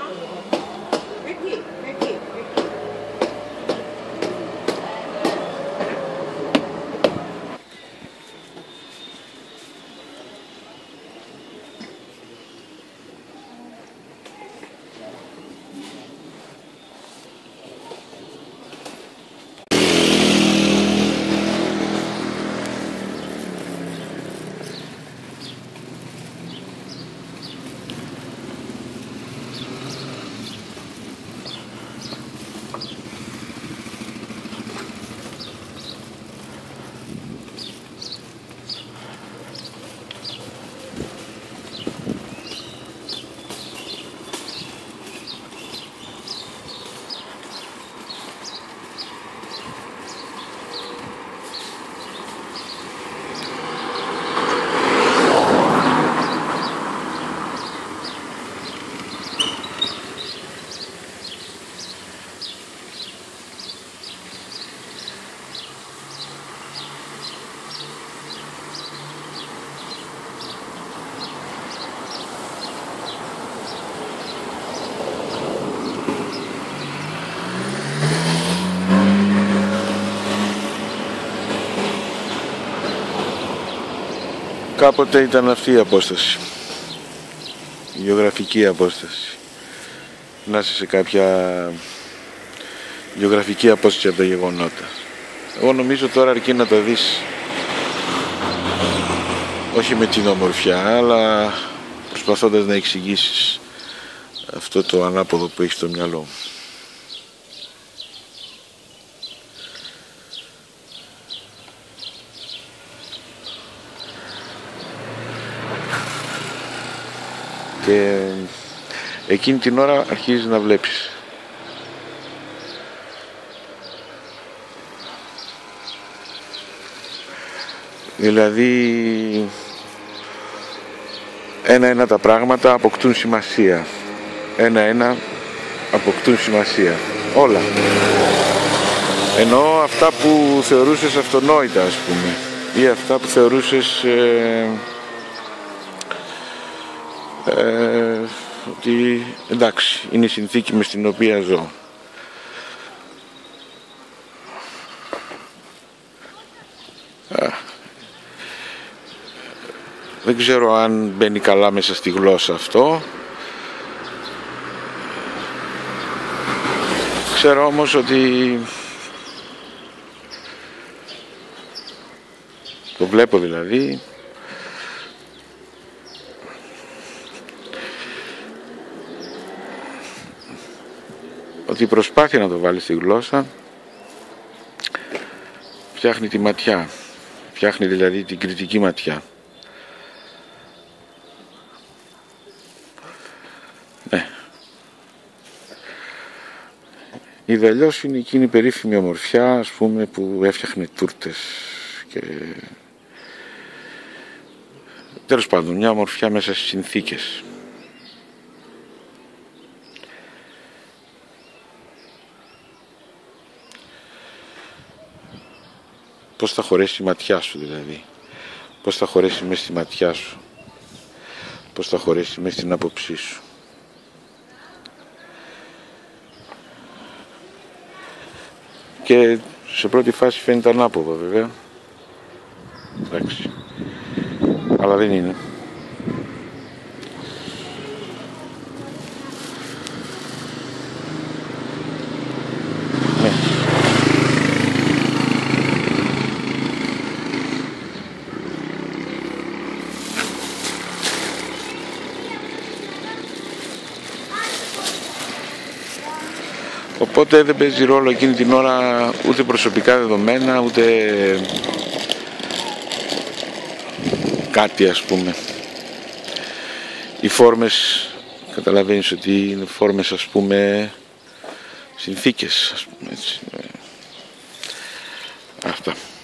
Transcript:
Κάποτε ήταν αυτή η απόσταση, η γεωγραφική απόσταση. Να είσαι σε κάποια γεωγραφική απόσταση από τα γεγονότα. Εγώ νομίζω τώρα αρκεί να το δεις, όχι με την ομορφιά, αλλά προσπαθώντας να εξηγήσεις αυτό το ανάποδο που έχεις στο μυαλό. Και εκείνη την ώρα αρχίζεις να βλέπεις. Δηλαδή ένα-ένα τα πράγματα αποκτούν σημασία. Ένα-ένα αποκτούν σημασία. Όλα. Ενώ αυτά που θεωρούσες αυτονόητα, ας πούμε, ή αυτά που θεωρούσες ότι εντάξει, είναι η συνθήκη μες στην οποία ζω. Δεν ξέρω αν μπαίνει καλά μέσα στη γλώσσα αυτό. Ξέρω όμως ότι το βλέπω, δηλαδή ότι η προσπάθεια να το βάλει στη γλώσσα φτιάχνει τη ματιά, φτιάχνει δηλαδή την κριτική ματιά. Ναι. Η αλλιώς είναι εκείνη η περίφημη ομορφιά, ας πούμε, που έφτιαχνε τούρτες και τέλος πάντων μια ομορφιά μέσα στις συνθήκες. Πώς θα χωρέσει η ματιά σου, δηλαδή. Πώς θα χωρέσει μέσα στη ματιά σου. Πώς θα χωρέσει μέσα στην άποψή σου. Και σε πρώτη φάση φαίνεται ανάποδο, βέβαια. Εντάξει. Αλλά δεν είναι. Οπότε δεν παίζει ρόλο εκείνη την ώρα ούτε προσωπικά δεδομένα, ούτε κάτι, ας πούμε. Οι φόρμες, καταλαβαίνεις ότι είναι φόρμες, ας πούμε, συνθήκες, ας πούμε, έτσι. Αυτά.